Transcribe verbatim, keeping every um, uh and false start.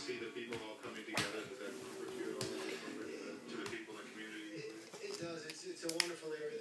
see the people all coming together? Does that comfort you at all? To the people in the community? It, it does. It's, it's a wonderful area